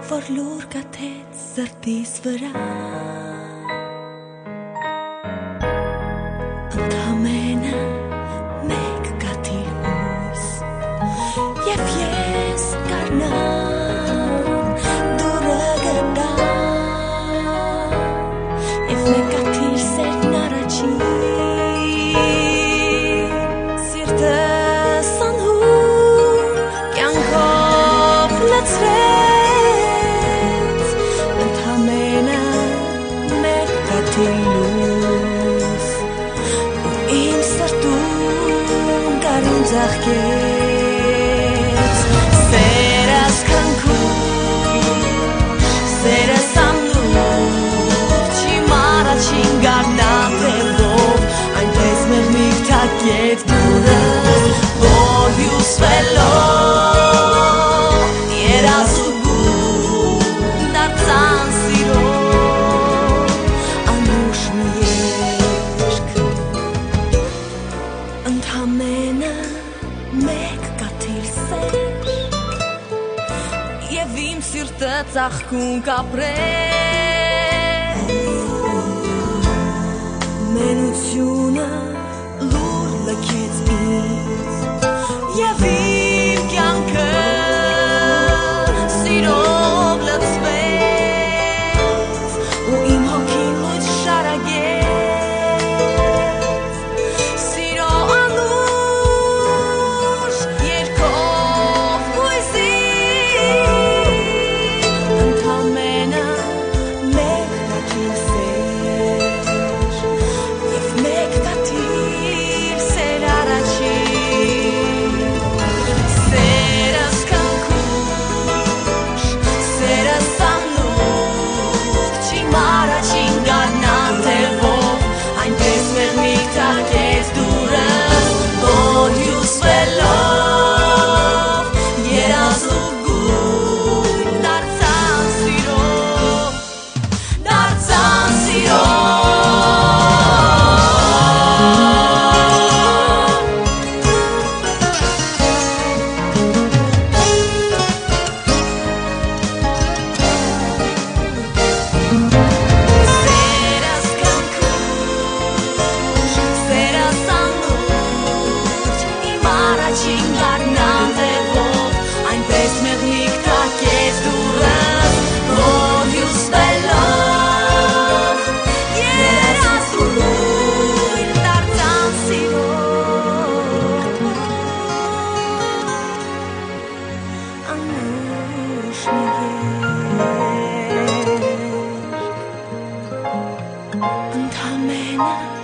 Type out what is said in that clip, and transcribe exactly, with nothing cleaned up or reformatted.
որ լուր կաթեց սրտիս վրա ընդամենը մեկ կաթիլ հույս և ես կարնամ դուրը գտա և մեկ կաթիլ սերն առաջին սիրտս անհուր կյանքով լցրեց ընդամենը մեկ կաթիլ լույս ու իմ սրտում կարուն ծաղկեց սերս քնքուշ սերս ամնուր չիմար առաջին գարնատևով այնպես մեղմիկ թակեց դուրս որ հյուսվելով երազուգում դարձան սիրո անուշ մի երկ ընդամենը մեկ կաթիլ սեր և իմ սիրտը ծաղկուն կապրեց մենությունը լուր լքեց ինձ և իմ կյանքը սիրով լցվեց ու իմ հոգին լույս շարագեց սիրո անուշ երգով հույսի ընդամենը մեկ կաթիլ սեր և մեկ կաթիլ սեր առաջին սերս քնքուշ սերս ամնուր չիմար առաջին գարնատևով այնպես մեղմիկ թակեց դուրս որ հյուսվելով երազուգույն դարձան սիրո դարձան սիրո Սերս քնքուշ սերս ամնուր իմ առաջին գարնատևով այնպես մեղմիկ թակեց դուրս որ հյուսվելով երազուգույն դարձան սիրո անուշ մի երկ ընդամենը